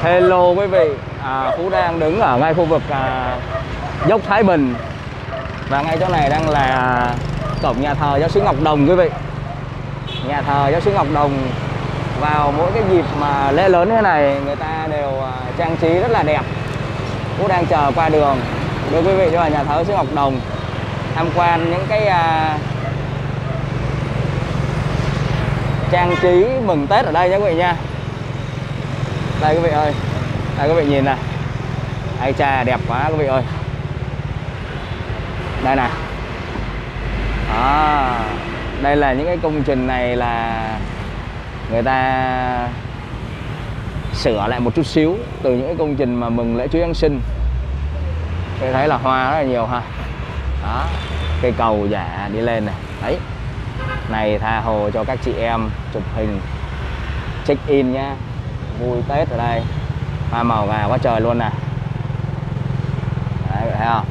Hello quý vị, Phú đang đứng ở ngay khu vực dốc Thái Bình. Và ngay chỗ này đang là cổng nhà thờ giáo sứ Ngọc Đồng quý vị. Nhà thờ giáo sứ Ngọc Đồng vào mỗi cái dịp mà lễ lớn thế này người ta đều trang trí rất là đẹp. Phú đang chờ qua đường đưa quý vị vào nhà thờ giáo sứ Ngọc Đồng tham quan những cái trang trí mừng Tết ở đây nhé quý vị nha. Đây quý vị ơi, đây quý vị nhìn nè, ai cha đẹp quá quý vị ơi. Đây nè, đây là những cái công trình này là người ta sửa lại một chút xíu từ những cái công trình mà mừng lễ Chúa Giáng sinh. Tôi thấy là hoa rất là nhiều ha. Đó, cây cầu giả đi lên này, đấy. Này tha hồ cho các chị em chụp hình check in nhá. Vui Tết ở đây. Hoa màu gà quá trời luôn nè. Đấy, thấy không?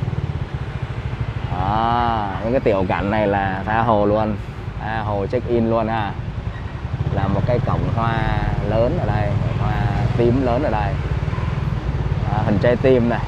Những cái tiểu cảnh này là tha hồ luôn. Tha hồ check in luôn ha. Là một cái cổng hoa lớn ở đây, hoa tím lớn ở đây. Hình trái tim này.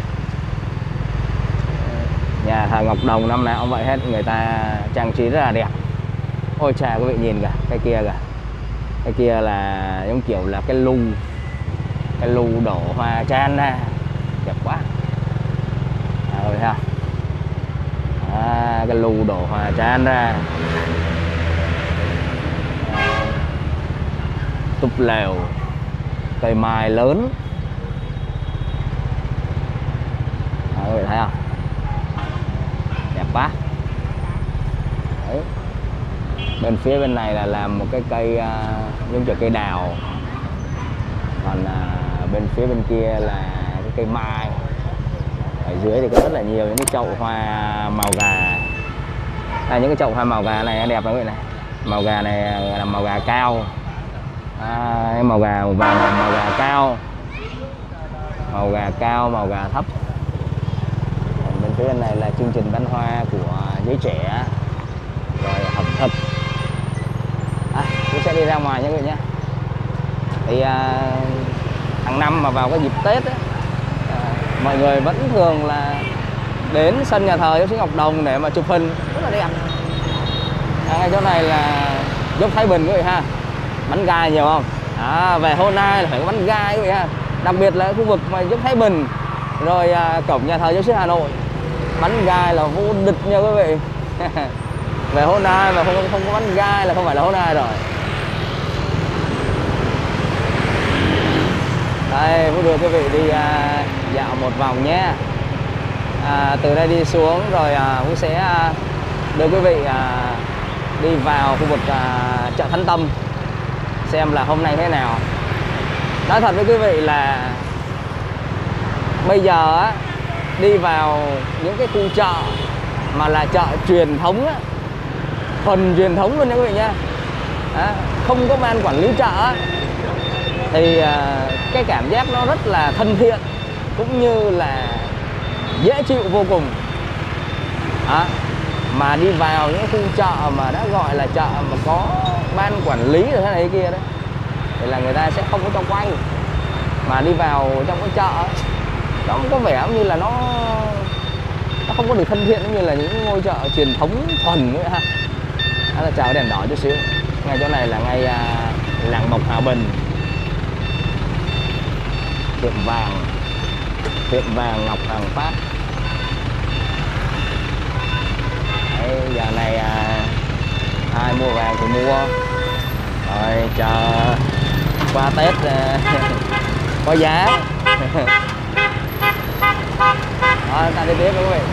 Nhà thờ Ngọc Đồng năm nào cũng vậy hết, người ta trang trí rất là đẹp. Ôi chà quý vị nhìn kìa, cái kia kìa. Cái kia là giống kiểu là cái lu đổ hoa chan ra, đẹp quá. Rồi thấy không? Cái lu đổ hoa chan ra. Túp lều, cây mai lớn. Các bạn thấy không? Đẹp quá. Đấy. Bên phía bên này là làm một cái cây giống như cây đào. Còn bên phía bên kia là cái cây mai. Ở dưới thì có rất là nhiều những cái chậu hoa màu gà. Những cái chậu hoa màu gà này đẹp lắm quý vị này. Màu gà này là màu gà cao. Màu gà vàng là màu gà cao. Màu gà cao, màu gà thấp. Còn bên phía bên này là chương trình bắn hoa của giới trẻ. Rồi hợp thực. Tôi sẽ đi ra ngoài nha quý vị nhé. Thì hàng năm mà vào cái dịp Tết ấy, mọi người vẫn thường là đến sân nhà thờ giáo sứ Ngọc Đồng để mà chụp hình rất là đẹp. Ngay chỗ này là dốc Thái Bình quý vị ha. Bánh gai nhiều không? Về hôm nay là phải có bánh gai quý vị ha. Đặc biệt là khu vực mà dốc Thái Bình rồi cổng nhà thờ giáo sứ Hà Nội, bánh gai là vô địch nha quý vị. Về hôm nay mà không có bánh gai là không phải là hôm nay rồi. Đây, Phú đưa quý vị đi dạo một vòng nhé. Từ đây đi xuống rồi Phú sẽ đưa quý vị đi vào khu vực chợ Thánh Tâm xem là hôm nay thế nào. Nói thật với quý vị là bây giờ đi vào những cái khu chợ mà là chợ truyền thống, thuần truyền thống luôn nha quý vị nha. Không có ban quản lý chợ thì cái cảm giác nó rất là thân thiện cũng như là dễ chịu vô cùng. Mà đi vào những khu chợ mà đã gọi là chợ mà có ban quản lý rồi thế này thế kia đấy thì là người ta sẽ không có cho quay. Mà đi vào trong cái chợ nó có vẻ như là nó không có được thân thiện như là những ngôi chợ truyền thống thuần nữa ha. Đó là chào đèn đỏ chút xíu. Ngay chỗ này là ngay làng Mộc Hòa Bình. Tiệm vàng Ngọc Hàng Phát. Đấy, giờ này ai mua vàng thì mua. Rồi chờ qua Tết có giá. Rồi ta đi tiếp quý vị.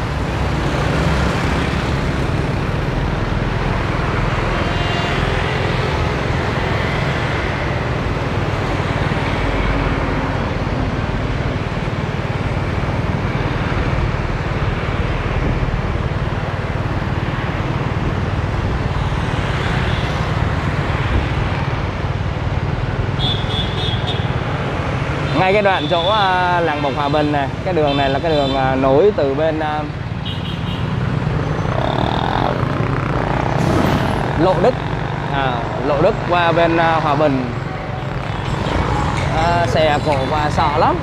Ngay cái đoạn chỗ làng Mộc Hòa Bình này, cái đường này là cái đường nối từ bên Lộ Đức qua bên Hòa Bình. Xè cổ và sợ lắm.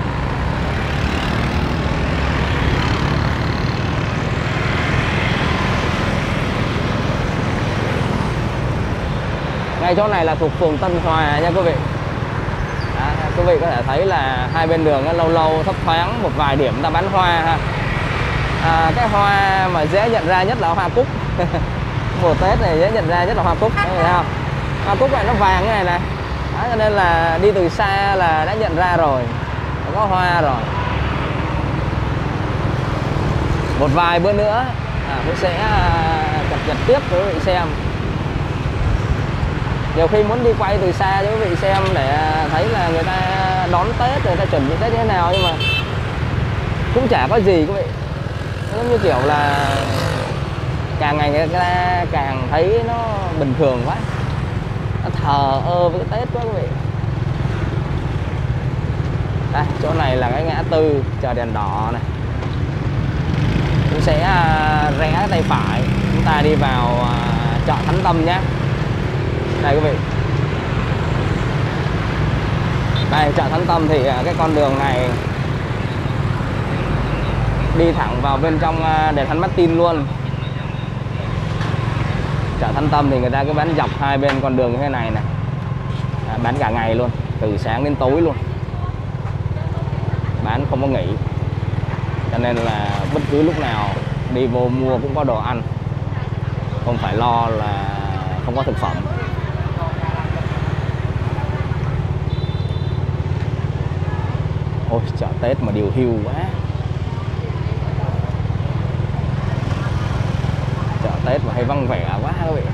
Ngay chỗ này là thuộc phường Tân Hòa nha quý vị. Đó, quý vị có thể thấy là hai bên đường lâu lâu thấp thoáng một vài điểm ta bán hoa ha. Cái hoa mà dễ nhận ra nhất là hoa cúc. Mùa Tết này dễ nhận ra nhất là hoa cúc, thấy không? Hoa cúc này nó vàng cái này này. Đó, cho nên là đi từ xa là đã nhận ra rồi, có hoa rồi. Một vài bữa nữa cũng sẽ cập nhật tiếp cho quý vị xem. Nhiều khi muốn đi quay từ xa cho quý vị xem để thấy là người ta đón Tết, người ta chuẩn bị Tết như thế nào, nhưng mà cũng chả có gì quý vị. Giống như kiểu là càng ngày người ta càng thấy nó bình thường quá, nó thờ ơ với cái Tết quá quý vị. Đây, chỗ này là cái ngã tư chờ đèn đỏ này. Chúng sẽ rẽ tay phải, chúng ta đi vào chợ Thánh Tâm nhé. Đây quý vị. Đây, chợ Thánh Tâm thì cái con đường này đi thẳng vào bên trong đền Thánh Martin luôn. Chợ Thánh Tâm thì người ta cứ bán dọc hai bên con đường như thế này nè, bán cả ngày luôn, từ sáng đến tối luôn, bán không có nghỉ, cho nên là bất cứ lúc nào đi vô mua cũng có đồ ăn, không phải lo là không có thực phẩm. Ôi, chợ Tết mà điều hưu quá. Chợ Tết mà hay vắng vẻ quá quý vị.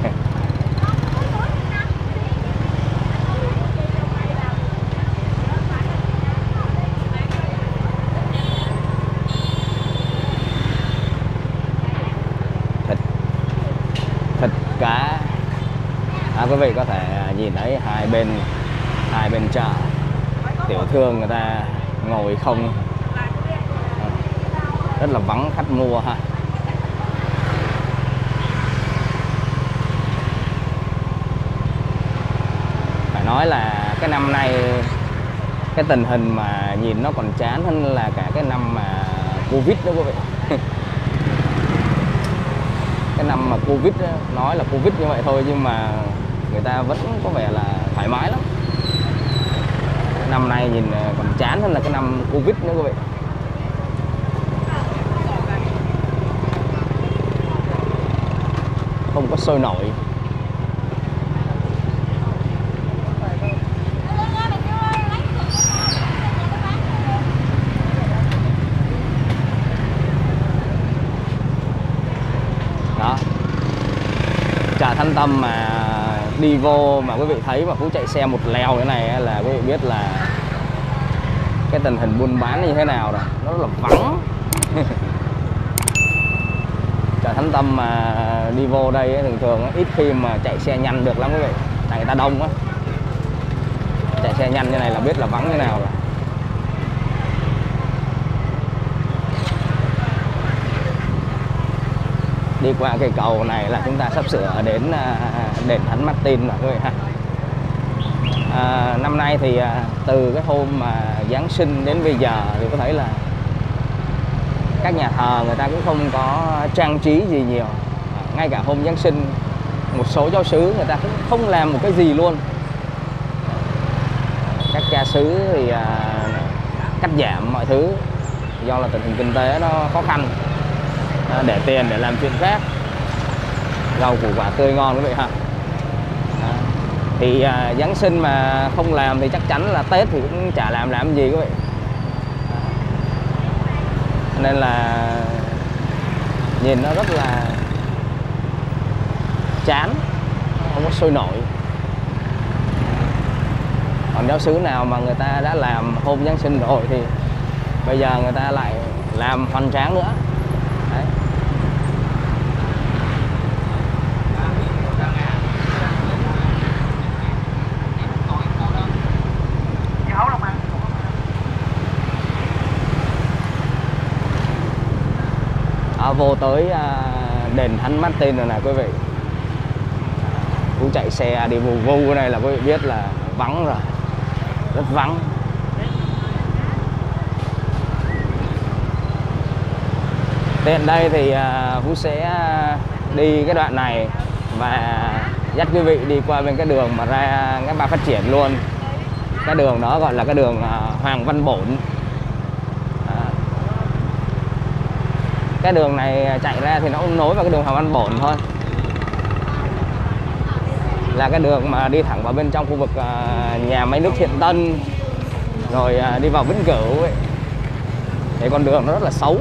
Thịt cá. Quý vị có thể nhìn thấy hai bên chợ tiểu thương người ta ngồi không, rất là vắng khách mua ha. Phải nói là cái năm nay cái tình hình mà nhìn nó còn chán hơn là cả cái năm mà Covid đó quý vị. Cái năm mà Covid đó, nói là Covid như vậy thôi nhưng mà người ta vẫn có vẻ là thoải mái lắm. Năm nay nhìn còn chán hơn là cái năm Covid nữa quý vị. Không có sôi nổi. Đó, chợ Thánh Tâm mà đi vô mà quý vị thấy mà Phú chạy xe một leo cái này là quý vị biết là cái tình hình buôn bán như thế nào rồi, nó rất là vắng. Chợ Thánh Tâm mà đi vô đây thường thường ít khi mà chạy xe nhanh được lắm quý vị, tại người ta đông quá. Chạy xe nhanh như này là biết là vắng như nào rồi. Đi qua cây cầu này là chúng ta sắp sửa đến đền Thánh Martin rồi quý vị ha. Năm nay thì từ cái hôm mà Giáng sinh đến bây giờ thì có thấy là các nhà thờ người ta cũng không có trang trí gì nhiều. Ngay cả hôm Giáng sinh một số giáo xứ người ta cũng không làm một cái gì luôn. Các cha xứ thì cắt giảm mọi thứ do là tình hình kinh tế nó khó khăn, để tiền để làm chuyện khác. Rau củ quả tươi ngon quý vị ha. Thì Giáng sinh mà không làm thì chắc chắn là Tết thì cũng chả làm gì quý vị. Nên là nhìn nó rất là chán, không có sôi nổi. Còn giáo xứ nào mà người ta đã làm hôm Giáng sinh rồi thì bây giờ người ta lại làm hoành tráng nữa. Đấy. Vô tới đền Thánh Martin rồi nè quý vị. Phú chạy xe đi vù vù này là quý vị biết là vắng rồi. rất vắng. Tiện đây thì Phú sẽ đi cái đoạn này và dắt quý vị đi qua bên cái đường mà ra ngã ba Phát Triển luôn. Cái đường đó gọi là cái đường Hoàng Văn Bổn. Cái đường này chạy ra thì nó cũng nối vào cái đường Hoàng Văn Bổn thôi. Là cái đường mà đi thẳng vào bên trong khu vực nhà máy nước Thiện Tân, rồi đi vào Vĩnh Cửu ấy. Thì con đường nó rất là xấu.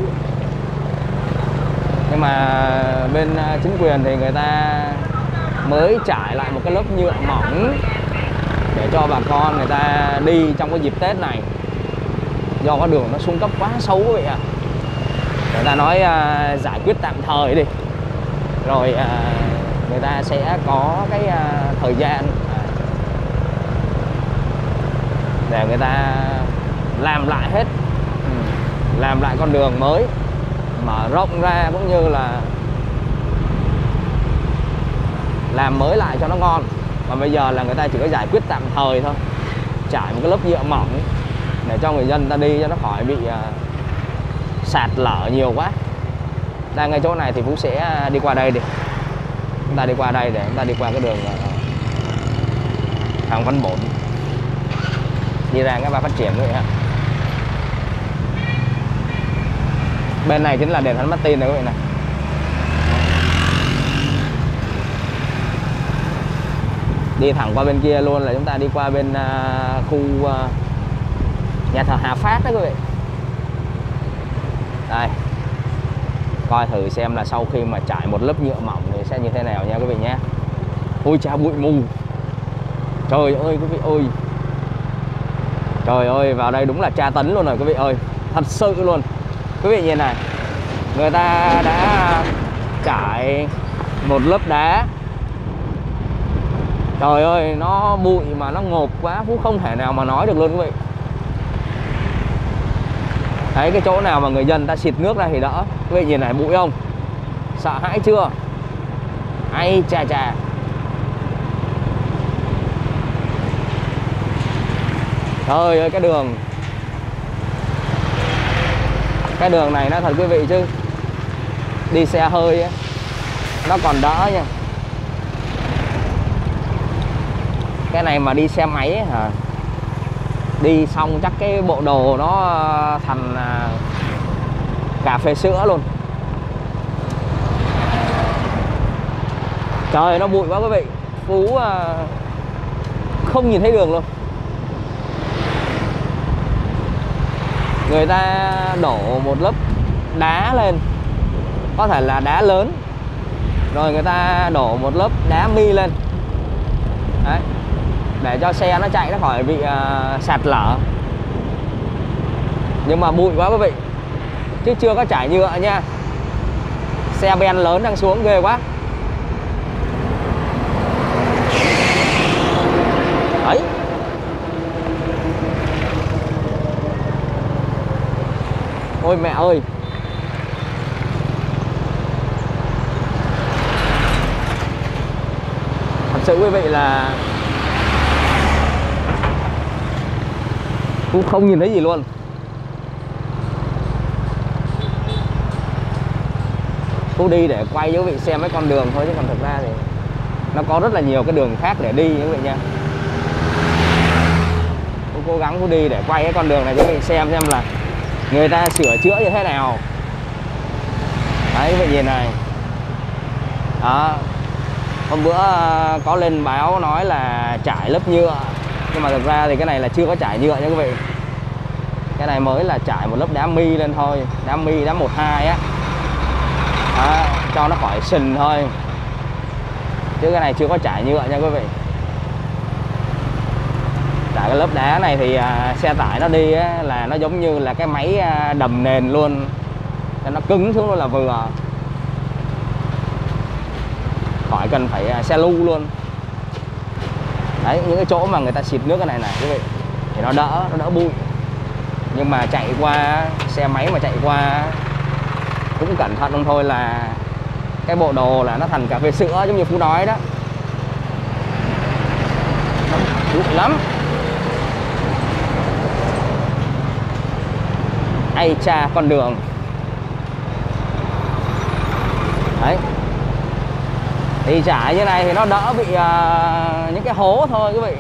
Nhưng mà bên chính quyền thì người ta mới trải lại một cái lớp nhựa mỏng để cho bà con người ta đi trong cái dịp Tết này. Do cái đường nó xuống cấp quá xấu vậy ạ. Người ta nói giải quyết tạm thời đi, rồi người ta sẽ có cái thời gian để người ta làm lại hết, làm lại con đường mới, mở rộng ra, cũng như là làm mới lại cho nó ngon. Còn bây giờ là người ta chỉ có giải quyết tạm thời thôi, trải một cái lớp nhựa mỏng để cho người dân ta đi cho nó khỏi bị sạt lở nhiều quá. Đang ngay chỗ này thì Phú sẽ đi qua đây đi. Chúng ta đi qua đây để chúng ta đi qua cái đường Hoàng Văn Bổn, đi ra ngã ba Phát Triển quý vị ha. Bên này chính là đền Thánh Martin này quý vị này. Đi thẳng qua bên kia luôn là chúng ta đi qua bên khu nhà thờ Hà Phát đó quý vị. Đây, coi thử xem là sau khi mà trải một lớp nhựa mỏng thì sẽ như thế nào nha quý vị nhé. Ôi cha, bụi mù. Trời ơi quý vị ơi. Trời ơi, vào đây đúng là tra tấn luôn rồi quý vị ơi. Thật sự luôn. Quý vị nhìn này, người ta đã trải một lớp đá. Trời ơi, nó bụi mà nó ngộp quá, Phú không thể nào mà nói được luôn quý vị. Thấy cái chỗ nào mà người dân ta xịt nước ra thì đỡ. Quý vị nhìn này, bụi không? Sợ hãi chưa? Ai chà chà. Trời ơi, cái đường này nó thật quý vị chứ. Đi xe hơi ấy, nó còn đỡ nha. Cái này mà đi xe máy ấy, hả? Đi xong chắc cái bộ đồ nó thành cà phê sữa luôn. Trời, nó bụi quá quý vị. Phú không nhìn thấy đường luôn. Người ta đổ một lớp đá lên, có thể là đá lớn, rồi người ta đổ một lớp đá mi lên. Đấy, để cho xe nó chạy nó khỏi bị sạt lở. Nhưng mà bụi quá quý vị, chứ chưa có trải nhựa nha. Xe ben lớn đang xuống ghê quá. Đấy, ôi mẹ ơi. Thật sự quý vị là Phú không nhìn thấy gì luôn. Phú đi để quay cho quý vị xem mấy con đường thôi, chứ còn thực ra thì nó có rất là nhiều cái đường khác để đi quý vị nha. Phú cố gắng Phú đi để quay cái con đường này cho quý vị xem là người ta sửa chữa như thế nào. Đấy quý vị nhìn này. Đó, hôm bữa có lên báo nói là trải lớp nhựa, nhưng mà thực ra thì cái này là chưa có trải nhựa nha quý vị. Cái này mới là trải một lớp đá mi lên thôi. Đá mi, đá 1-2 á. Đó, cho nó khỏi sình thôi. Chứ cái này chưa có trải nhựa nha quý vị. Trải cái lớp đá này thì xe tải nó đi á, là nó giống như là cái máy đầm nền luôn, cho nó cứng xuống luôn là vừa. Khỏi cần phải xe lu luôn. Đấy, những cái chỗ mà người ta xịt nước cái này quý vị, thì nó đỡ bụi. Nhưng mà chạy qua, xe máy mà chạy qua cũng cẩn thận không thôi là cái bộ đồ là nó thành cà phê sữa giống như Phú nói đó. Bụi lắm. Ây cha, con đường đấy, thì trải như này thì nó đỡ bị những cái hố thôi quý vị,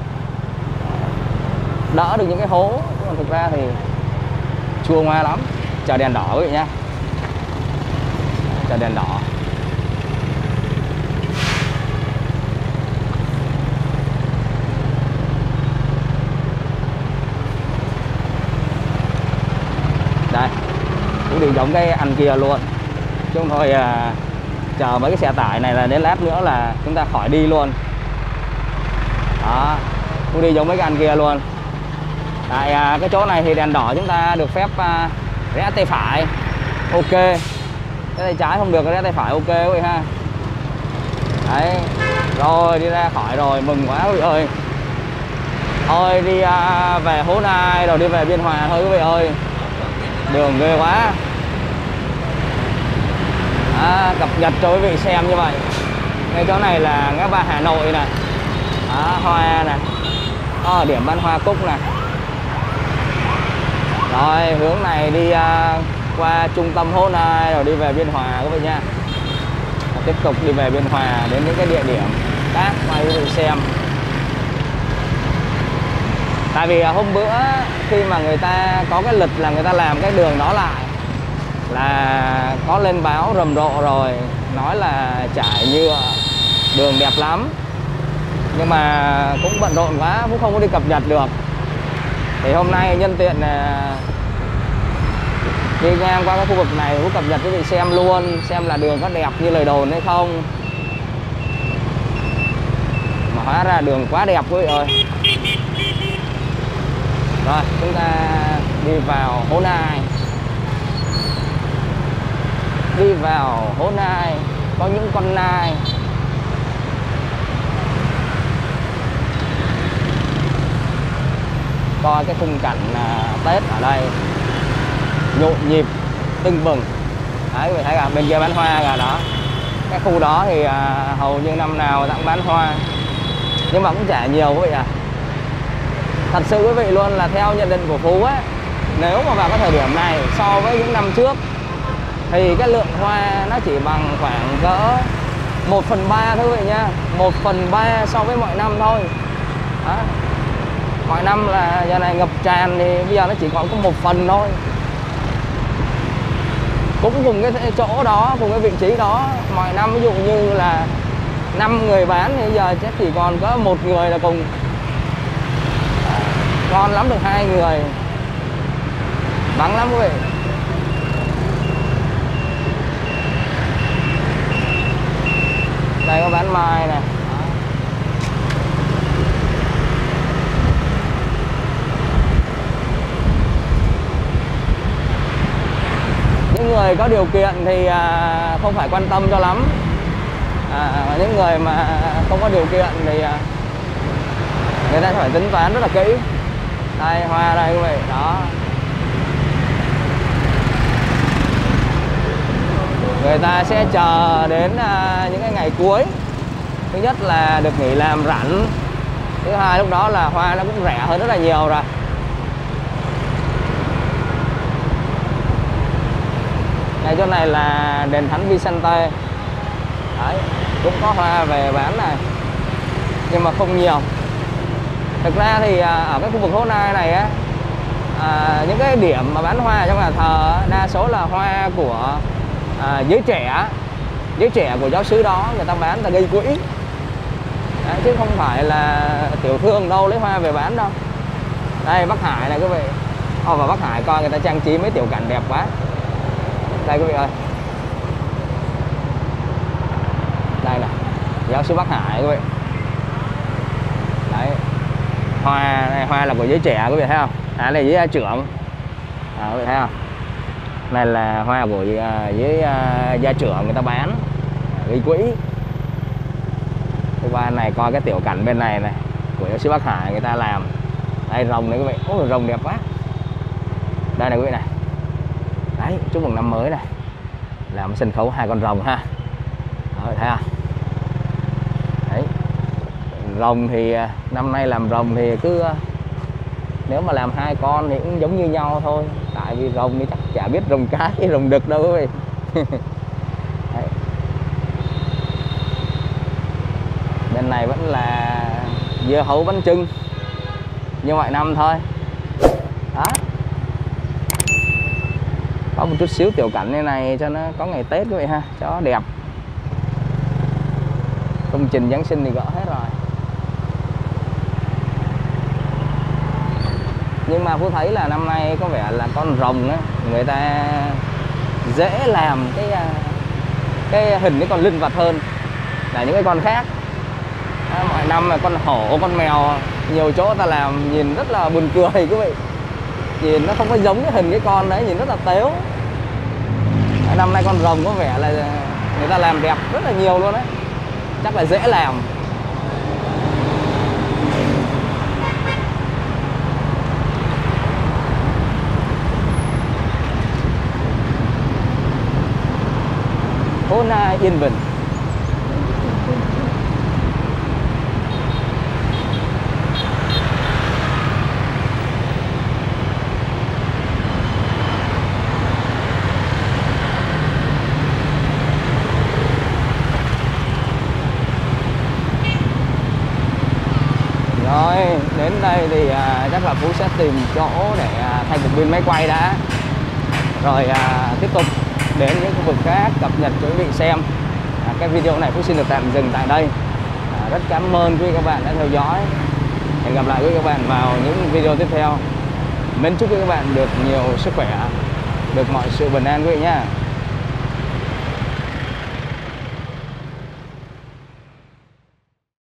đỡ được những cái hố, còn thực ra thì chua ngoa lắm. Chờ đèn đỏ quý vị nhá, chờ đèn đỏ. Đây cũng đi giống cái anh kia luôn, chứ không thôi chờ mấy cái xe tải này là đến lát nữa là chúng ta khỏi đi luôn. Đó, cũng đi giống mấy cái anh kia luôn. Tại cái chỗ này thì đèn đỏ chúng ta được phép rẽ tay phải, ok. Cái tay trái không được, rẽ tay phải ok quý vị ha. Đấy, rồi đi ra khỏi rồi, mừng quá quý vị ơi. Thôi đi về Hố Nai rồi đi về Biên Hòa thôi quý vị ơi. Đường ghê quá. Cập nhật cho quý vị xem như vậy. Cái chỗ này là ngã ba Hà Nội này, hoa này, điểm bán hoa cúc này. Rồi hướng này đi qua trung tâm Hố Nai rồi đi về Biên Hòa quý vị nha. Tiếp tục đi về Biên Hòa đến những cái địa điểm khác mà quý vị xem. Tại vì hôm bữa khi mà người ta có cái lịch là người ta làm cái đường đó lại là có lên báo rầm rộ rồi, nói là trải nhựa, đường đẹp lắm. Nhưng mà cũng bận rộn quá, cũng không có đi cập nhật được. Thì hôm nay nhân tiện đi ngang qua cái khu vực này cũng cập nhật quý vị xem luôn, xem là đường có đẹp như lời đồn hay không. Mà hóa ra đường quá đẹp quý vị ơi. Rồi chúng ta đi vào Hố Nai. Đi vào Hố Nai có những con nai. Coi cái khung cảnh Tết ở đây nhộn nhịp tưng bừng. Đấy quý vị thấy cả bên kia bán hoa cả đó. Cái khu đó thì hầu như năm nào cũng bán hoa, nhưng mà cũng chả nhiều quý vị à. Thật sự quý vị luôn là theo nhận định của Phú á, nếu mà vào cái thời điểm này so với những năm trước thì cái lượng hoa nó chỉ bằng khoảng cỡ 1/3 thôi quý vị nha, 1/3 so với mọi năm thôi. Đó. Mọi năm là giờ này ngập tràn thì bây giờ nó chỉ còn có 1/phần thôi. Cũng cùng cái chỗ đó, cùng cái vị trí đó, mọi năm ví dụ như là 5 người bán thì giờ chắc chỉ còn có 1 người là cùng, ngon lắm được 2 người, vắng lắm quý vị. Đây có bán mai này. Những người có điều kiện thì không phải quan tâm cho lắm. Những người mà không có điều kiện thì người ta phải tính toán rất là kỹ. Đây hoa đây quý vị, đó. Người ta sẽ chờ đến những cái ngày cuối. Thứ nhất là được nghỉ làm rảnh, thứ hai lúc đó là hoa nó cũng rẻ hơn rất là nhiều rồi. Ngay chỗ này là đền Thánh Vicente. Đấy, cũng có hoa về bán này, nhưng mà không nhiều. Thực ra thì ở cái khu vực Hố Nai này á, những cái điểm mà bán hoa trong nhà thờ đa số là hoa của giới trẻ của giáo xứ đó, người ta bán, người ta gây quỹ. Đấy, chứ không phải là tiểu thương đâu lấy hoa về bán đâu. Đây Bắc Hải này quý vị. Vào Bắc Hải coi người ta trang trí mấy tiểu cảnh đẹp quá. Đây quý vị ơi, đây nè, giáo xứ Bắc Hải quý vị. Đấy, hoa này, hoa là của giới trẻ quý vị thấy không? Này với gia trưởng, quý vị thấy không? Này là hoa của với gia trưởng người ta bán, gây quỹ. Thì qua này coi cái tiểu cảnh bên này này của giáo xứ Bắc Hải người ta làm. Đây rồng này quý vị, ôi rồng đẹp quá. Đây này quý vị này. Đấy, chúc mừng năm mới này. Làm sân khấu 2 con rồng ha. Đó, thấy không? Đấy. Rồng thì năm nay làm rồng thì cứ Nếu mà làm 2 con thì cũng giống như nhau thôi, tại vì rồng thì chắc chả biết rồng cái hay rồng đực đâu quý vị. Đấy. Bên này vẫn là dưa hấu bánh chưng như mọi năm thôi. Đó, có một chút xíu tiểu cảnh như này cho nó có ngày Tết quý vị ha, cho đẹp. Công trình Giáng sinh thì gỡ hết rồi. Nhưng mà Phú thấy là năm nay có vẻ là con rồng á, người ta dễ làm cái hình cái con linh vật hơn là những cái con khác. Mọi năm là con hổ, con mèo nhiều chỗ ta làm nhìn rất là buồn cười quý vị. Nhìn nó không có giống cái hình cái con đấy, nhìn rất là tếu. Năm nay con rồng có vẻ là người ta làm đẹp rất là nhiều luôn đấy. Chắc là dễ làm. Honda Yên Bình. Rồi, đến đây thì chắc là Phú sẽ tìm chỗ để thay cục pin máy quay đã. Rồi tiếp tục đến những khu vực khác cập nhật cho quý vị xem. Cái video này Phú xin được tạm dừng tại đây. Rất cảm ơn quý vị các bạn đã theo dõi. Hẹn gặp lại quý vị các bạn vào những video tiếp theo. Mến chúc quý vị các bạn được nhiều sức khỏe, được mọi sự bình an quý vị nhé.